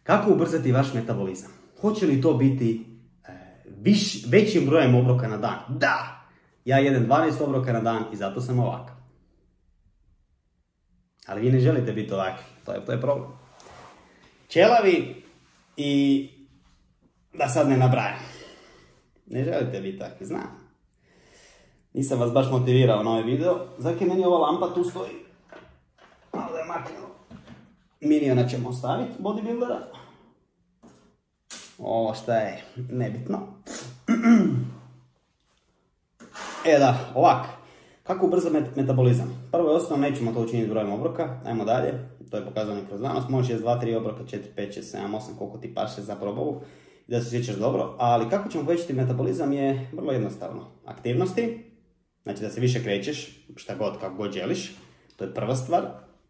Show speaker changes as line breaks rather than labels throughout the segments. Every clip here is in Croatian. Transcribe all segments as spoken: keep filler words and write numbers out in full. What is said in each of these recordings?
Kako ubrzati vaš metabolizam? Hoće li to biti e, viš, većim brojem obroka na dan? Da! Ja jedem dvanaest obroka na dan i zato sam ovakav. Ali vi ne želite biti ovakvi, to je, to je problem. Ćelavi i da sad ne nabrajam. Ne želite biti takvi, znam. Nisam vas baš motivirao na ovaj video, zakaj meni ova lampa tu stoji. Malo da je maknemo. Miniona ćemo ostaviti, bodybuildera. Ovo šta je, nebitno. E da, ovak. Kako ubrzati met metabolizam? Prvo i osnovno nećemo to učiniti brojem obroka, ajmo dalje. To je pokazano kroz znanost, možeš jest dva, tri obroka, četiri, pet, šest, sedam, osam, koliko ti paše za probavu i da se osjećaš dobro. Ali kako ćemo povećati metabolizam je vrlo jednostavno. Aktivnosti, znači da se više krećeš, šta god, kako god želiš, to je prva stvar.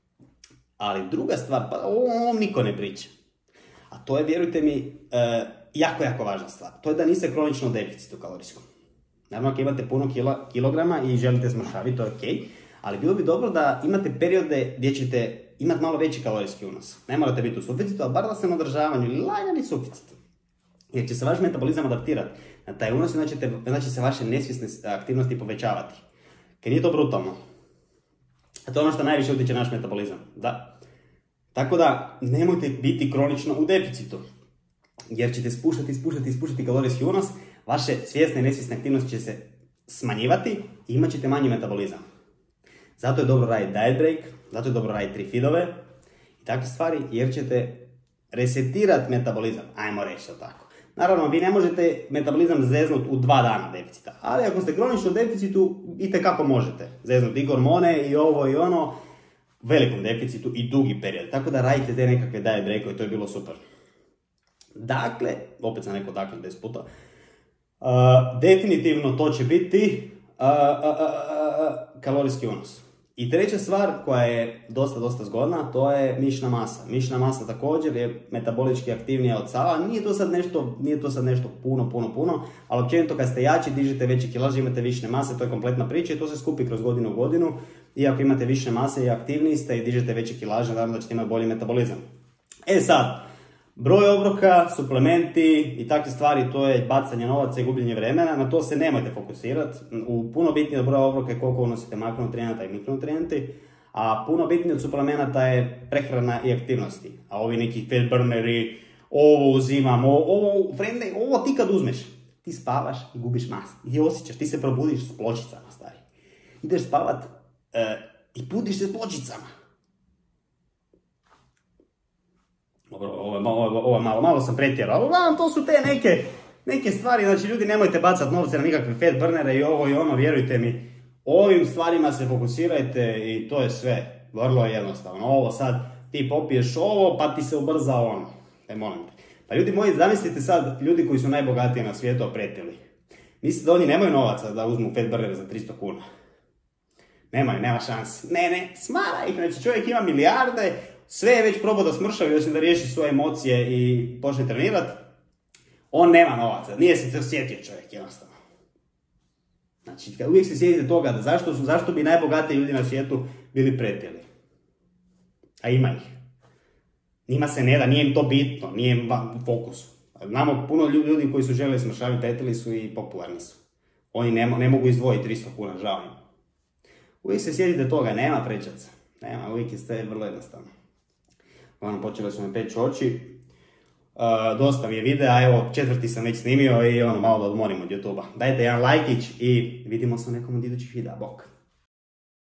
Ali druga stvar, pa o ovom niko ne priča. A to je, vjerujte mi, e, jako, jako važna stvar. To je da niste kronično u deficitu kalorijskom. Naravno, ako imate puno kila, kilograma i želite smršaviti, to je ok. Ali bilo bi dobro da imate periode gdje ćete imati malo veći kalorijski unos. Ne morate biti u suficitu, ali bar da ste na održavanju ili lagani suficit. Jer će se vaš metabolizam adaptirati na taj unos i znači, znači se vaše nesvjesne aktivnosti povećavati. Kad nije to brutalno. A to je ono što najviše utječe naš metabolizam. Da. Tako da, nemojte biti kronično u deficitu. Jer ćete spuštati, spuštati, spuštati kalorijski unos, vaše svjesne i nesvjesne aktivnosti će se smanjivati i imat ćete manji metabolizam. Zato je dobro raditi diet break, zato je dobro raditi tri feedove i takve stvari, jer ćete resetirati metabolizam, ajmo reći to tako. Naravno, vi ne možete metabolizam zeznuti u dva dana deficita, ali ako ste kronično u deficitu, itekako možete zeznuti i hormone i ovo i ono, u velikom deficitu i dugi period. Tako da radite te nekakve diet breakove, to je bilo super. Dakle, opet sam rekao dakle deset puta, uh, definitivno to će biti uh, uh, uh, uh, kalorijski unos. I treća stvar koja je dosta, dosta zgodna, to je mišićna masa. Mišićna masa također je metabolički aktivnija od sala. Nije to sad nešto, nije to sad nešto puno, puno, puno, ali općenito kad ste jači, dižete veći kilaž, imate mišićne mase, to je kompletna priča i to se skupi kroz godinu u godinu. I ako imate mišićne mase i aktivniji ste i dižete veći kilaž, naravno da ćete imati bolji metabolizam. E sad, broj obroka, suplementi i takve stvari, to je bacanje novaca i gubljenje vremena, na to se nemojte fokusirati. U puno bitnije od broja obroka je koliko unosite makronutrijenata i mikronutrijenati, a puno bitnije od suplemenata je prehrana i aktivnosti. A ovi neki fat burneri, ovo uzimam, ovo, ovo, frende, ovo ti kad uzmeš, ti spavaš i gubiš mast. I osjećaš, ti se probudiš s pločicama, stari. Ideš spavat e, i budiš se s pločicama. Dobro, ovo je malo, ovo je malo, malo sam pretjerao, ali uglavnom to su te neke, neke stvari, znači ljudi nemojte bacati novce na nikakve fat burnere i ovo i ono, vjerujte mi, ovim stvarima se fokusirajte i to je sve, vrlo jednostavno. Ovo sad, ti popiješ ovo pa ti se ubrza ono, e molim te. Pa ljudi moji, zamislite sad ljudi koji su najbogatiji na svijetu opretili. Mislite da oni nemaju novaca da uzmu fat burner za tristo kuna? Nemaju, nema šanse. Ne, ne, smara ih, znači čovjek ima milijarde, sve je već probao da smršavi, osim da riješi svoje emocije i počne trenirati. On nema novaca, nije se osjetio čovjek jednostavno. Znači, kad uvijek se sjetite toga, da zašto, su, zašto bi najbogatiji ljudi na svijetu bili pretjeli? A ima ih. Njima se ne da, nije im to bitno, nije im u fokusu. Znamo puno ljudi koji su žele smršaviti, pretjeli su i popularni su. Oni ne, ne mogu izdvojiti tristo kuna, žao im. Uvijek se sjetite toga, nema prečaca. Nema, uvijek je sve vrlo jednostavno. Ono, počele su me peći oči. Uh, dosta mi je videa, evo, četvrti sam već snimio i ono, malo da odmorim od YouTube-a. Dajte jedan lajkić i vidimo se u nekom od idućih videa. Bok!